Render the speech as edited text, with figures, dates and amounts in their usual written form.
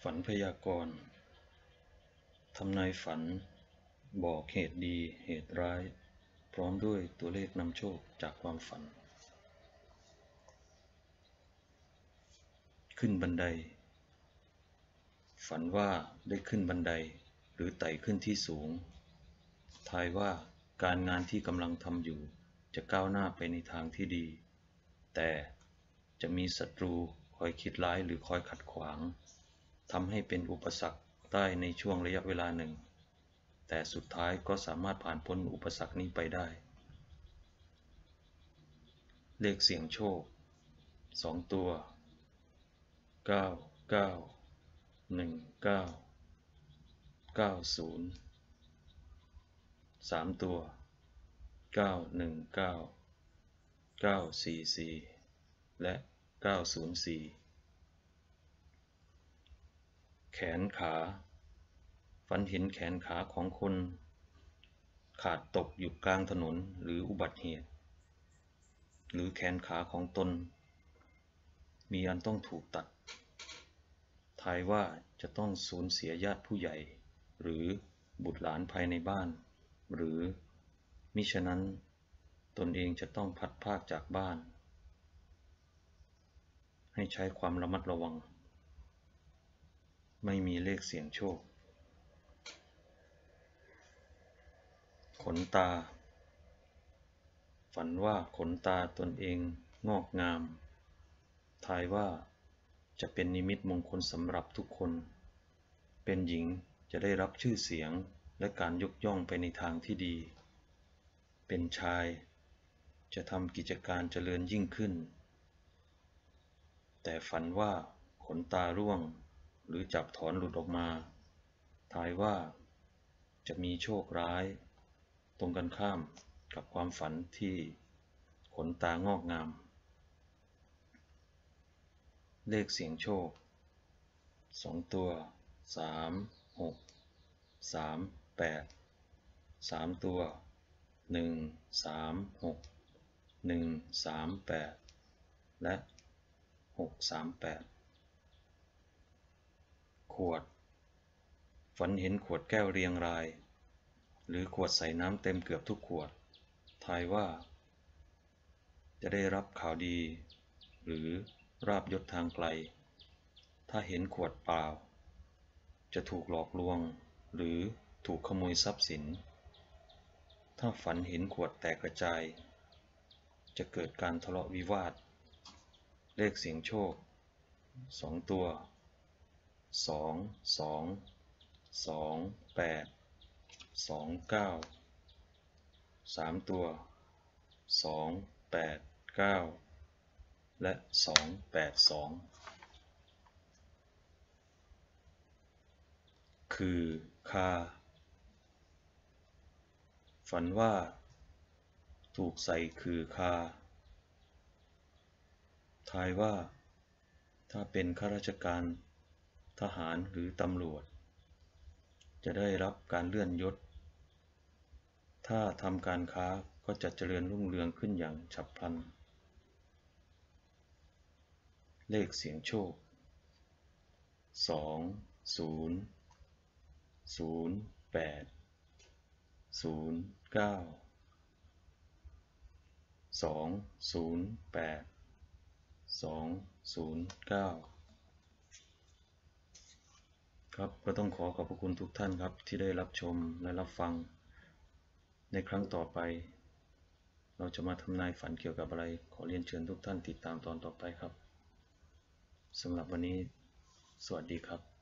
ฝันพยากรณ์ทำนายฝันบอกเหตุดีเหตุร้ายพร้อมด้วยตัวเลขนำโชคจากความฝันขึ้นบันไดฝันว่าได้ขึ้นบันไดหรือไต่ขึ้นที่สูงทายว่าการงานที่กำลังทำอยู่จะก้าวหน้าไปในทางที่ดีแต่จะมีศัตรูคอยคิดร้ายหรือคอยขัดขวางทำให้เป็นอุปสรรคได้ในช่วงระยะเวลาหนึ่งแต่สุดท้ายก็สามารถผ่านพ้นอุปสรรคนี้ไปได้เลขเสี่ยงโชค2ตัว991990 3ตัว919944และ904แขนขาฝันเห็นแขนขาของคนขาดตกอยู่กลางถนนหรืออุบัติเหตุหรือแขนขาของตนมีอันต้องถูกตัดทายว่าจะต้องสูญเสียญาติผู้ใหญ่หรือบุตรหลานภายในบ้านหรือมิฉะนั้นตนเองจะต้องพลัดพรากจากบ้านให้ใช้ความระมัดระวังไม่มีเลขเสี่ยงโชคขนตาฝันว่าขนตาตนเองงอกงามทายว่าจะเป็นนิมิตมงคลสำหรับทุกคนเป็นหญิงจะได้รับชื่อเสียงและการยกย่องไปในทางที่ดีเป็นชายจะทำกิจการเจริญยิ่งขึ้นแต่ฝันว่าขนตาร่วงหรือจับถอนหลุดออกมาทายว่าจะมีโชคร้ายตรงกันข้ามกับความฝันที่ขนตางอกงามเลขเสี่ยงโชค2ตัว3638 3ตัว136 138และ638ขวดฝันเห็นขวดแก้วเรียงรายหรือขวดใส่น้ำเต็มเกือบทุกขวดทายว่าจะได้รับข่าวดีหรือราบยศทางไกลถ้าเห็นขวดเปล่าจะถูกหลอกลวงหรือถูกขโมยทรัพย์สินถ้าฝันเห็นขวดแตกกระจายจะเกิดการทะเลาะวิวาทเลขเสี่ยงโชค2ตัว222829 3ตัว289และ282คือคาฝันว่าถูกใส่คือคาทายว่าถ้าเป็นข้าราชการทหารหรือตำรวจจะได้รับการเลื่อนยศถ้าทำการค้าก็จะเจริญรุ่งเรืองขึ้นอย่างฉับพลันเลขเสี่ยงโชค2008 208 209ครับก็ต้องขอบพระคุณทุกท่านครับที่ได้รับชมและรับฟังในครั้งต่อไปเราจะมาทำนายฝันเกี่ยวกับอะไรขอเรียนเชิญทุกท่านติดตามตอนต่อไปครับสำหรับวันนี้สวัสดีครับ